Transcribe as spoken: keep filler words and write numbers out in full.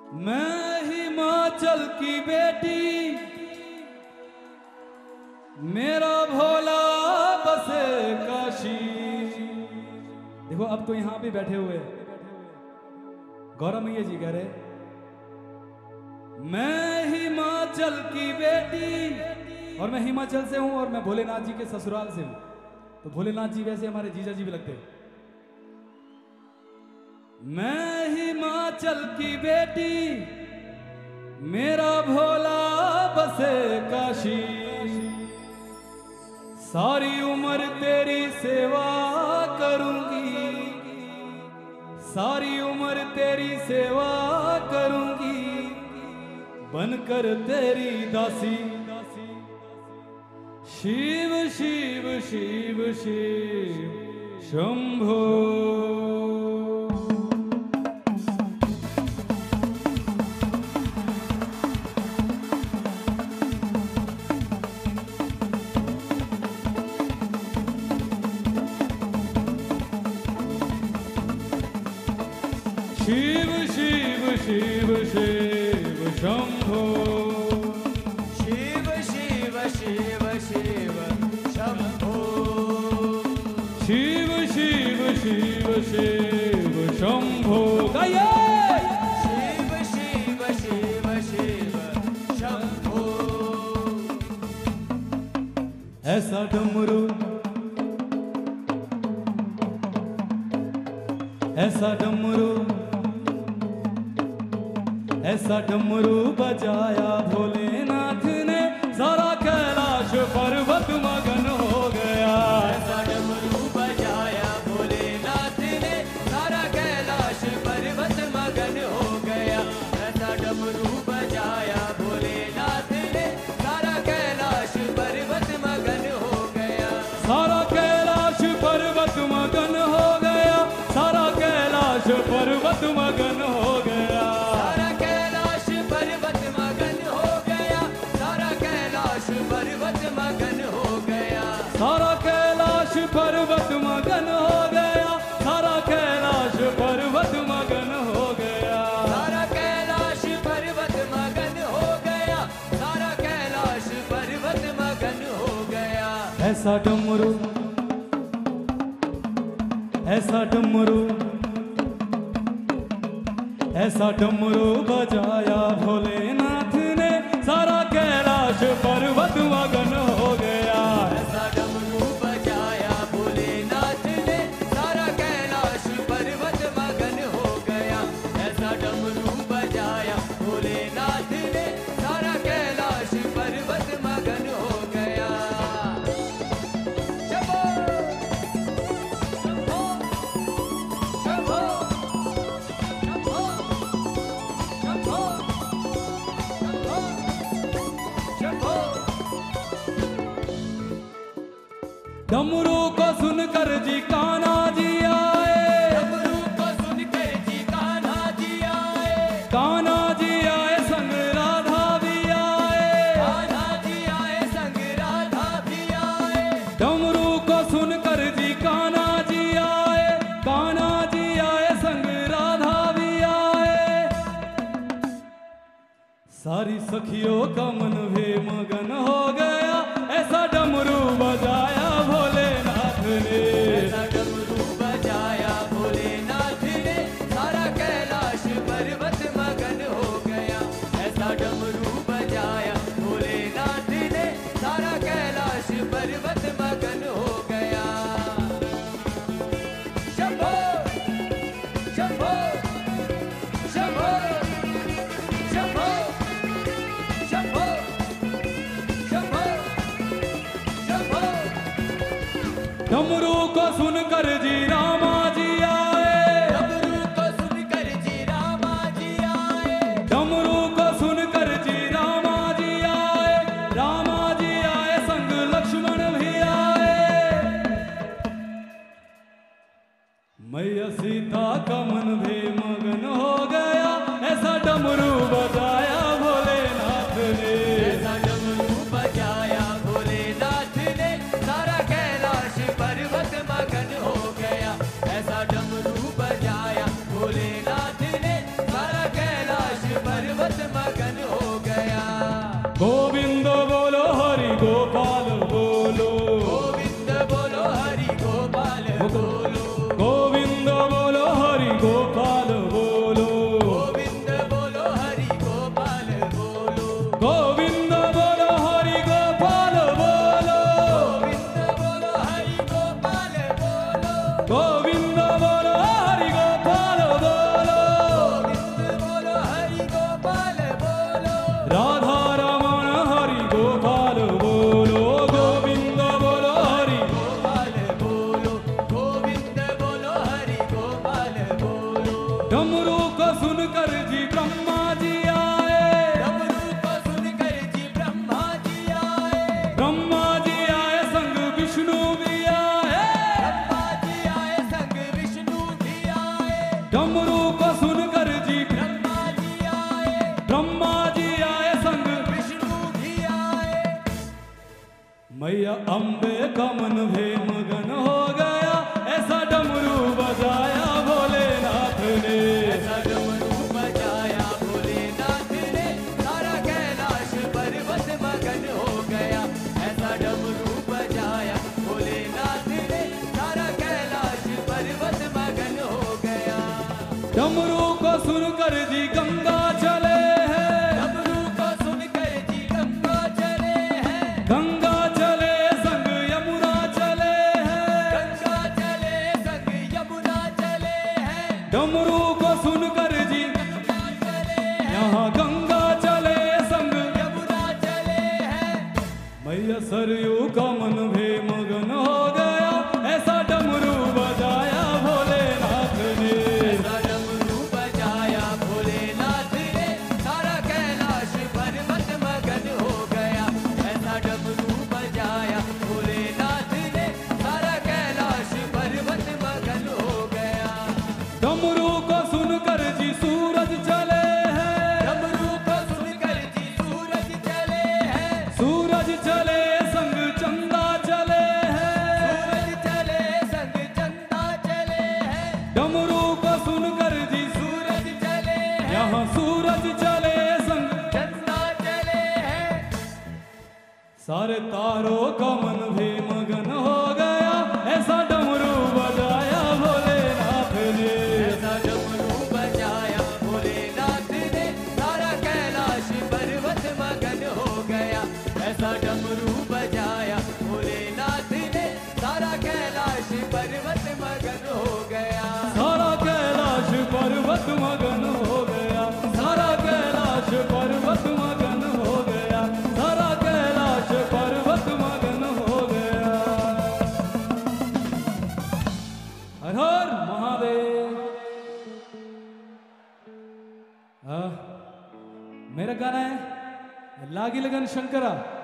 मैं हिमाचल की बेटी, मेरा भोला बसे काशी। देखो अब तो यहां पे बैठे हुए गौरव मैया जी कह रहे, मैं हिमाचल की बेटी, और मैं हिमाचल से हूं और मैं भोलेनाथ जी के ससुराल से हूं। तो भोलेनाथ जी वैसे हमारे जीजा जी भी लगते हैं। मैं हिमाचल की बेटी, मेरा भोला बसे काशी। सारी उम्र तेरी सेवा करूंगी, सारी उम्र तेरी सेवा करूंगी, बनकर तेरी दासी। शिव शिव शिव शिव शंभो। शिव शिव शिव शिव शंभो। शिव शिव शिव शिव शंभो। शिव शिव शिव शिव शंभो। गाइए। शिव शिव शिव शिव शंभो। ऐसा डमरू, ऐसा डमरू, ऐसा डमरू बजाया भोलेनाथ ने, सारा कैलाश पर्वत मगन हो गया। ऐसा डमरू बजाया भोलेनाथ ने, सारा कैलाश पर्वत मगन हो गया। ऐसा डमरू बजाया भोलेनाथ ने, सारा कैलाश पर्वत मगन हो गया। सारा कैलाश पर्वत मगन हो गया, सारा कैलाश पर्वत मगन हो गया। सारा कैलाश पर्वत मगन हो गया, सारा कैलाश पर्वत मगन हो गया। सारा कैलाश पर्वत मगन हो गया, सारा कैलाश पर्वत मगन हो गया। ऐसा डमरू, ऐसा डमरू, ऐसा डमरू बजाया भोलेनाथ ने, सारा कैलाश पर्वत मगन हो गया। ऐसा डमरू बजाया भोलेनाथ ने, सारा कैलाश पर्वत मगन हो गया। ऐसा डमरू बजाया भोलेनाथ ने, सारा कैलाश पर्वत मगन हो गया। शंभो शंभो शंभो शंभो शंभो शंभो। डमरू को सुनकर जी कान्हा जी आए, डमरू को सुनकर जी कान्हा जी आए। कान्हा जी आए संग राधा भी आए। कान्हा जी आए संग राधा भी आए। डमरू को सुनकर जी कान्हा जी आए, कान्हा जी आए संग राधा भी आए। सारी सखियों का मन भी मगन हो गया, ऐसा डमरू बजाया भोलेनाथ ने। ऐसा डमरू बजाया भोलेनाथ ने, सारा कैलाश पर्वत मगन हो गया। ऐसा डमरू बजाया भोलेनाथ ने, सारा कैलाश पर्वत मगन हो गया। शंभो शंभो शंभो शंभो शंभो शंभो शंभो। डमरू को सुनकर जी रामा जी आए, डमरू को सुनकर जी रामा जी आए। डमरू को सुनकर जी रामा जी आए, रामा जी आए संग लक्ष्मण भी आए। मैया सीता का मन भी मगन हो गया, ऐसा डमरू बजाया भोलेनाथ ने। ऐसा डमरू बजाया भोलेनाथ ने, सारा कैलाश पर्वत मगन हो गया। को सुनकर जी ब्रह्मा जी आए, डमरू को सुनकर जी ब्रह्मा जी आए, ब्रह्मा जी आए संग विष्णु भी आए, ब्रह्मा जी आए संग विष्णु भी आए, डमरू को सुनकर जी ब्रह्मा जी आए, ब्रह्मा जी आए संग विष्णु भी आए। मैया अम्बे का मन भे मगन हो गया, ऐसा डमरू बजाया भोलेनाथ ने, ऐसा डमरू बजाया भोलेनाथ ने, सारा कैलाश पर्वत मगन हो गया। ऐसा डमरू बजाया भोलेनाथ ने, सारा कैलाश पर्वत मगन हो गया। डमरू को सुनकर जी गंगा चले हैं, डमरू को सुनकर जी गंगा चले हैं, गंगा चले संग यमुना चले हैं, गंगा चले संग यमुना चले हैं, डमरू को सुनकर जी गंगा चले हैं, यहाँ गंगा चले संग यमुना चले हैं। मैया सरयू का मन भे मगन हो गया, ऐसा डमरू बजाया भोलेनाथ ने, ऐसा डमरू बजाया भोलेनाथ ने, सारा कैलाश पर्वत मगन हो गया। ऐसा डमरू बजाया भोलेनाथ ने, सारा कैलाश पर्वत मगन हो गया। डमरू को सुनकर जी सूरज चले हैं, डमरू को सुनकर जी सूरज चले हैं, सूरज चले संग चंदा चले हैं, सूरज चले संग चंदा चले हैं, डमरू को सुनकर जी सूरज चले हैं, यहाँ सूरज चले संग चंदा चले हैं। सारे तारों का मन भी मगन हो गया, ऐसा डमरू बजाया भोलेनाथ ने, ऐसा डमरू बजाया भोलेनाथ ने, सारा कैलाश पर्वत मगन हो गया। ऐसा डमरू बजाया भोलेनाथ ने, सारा कैलाश पर्वत मगन हो गया। सारा कैलाश पर्वत मगन हो गया, सारा कैलाश पर्वत मगन हो गया, सारा कैलाश पर्वत मगन हो गया। हर हर महादेव। हाँ, मेरा गाना है लागी लगन शंकरा।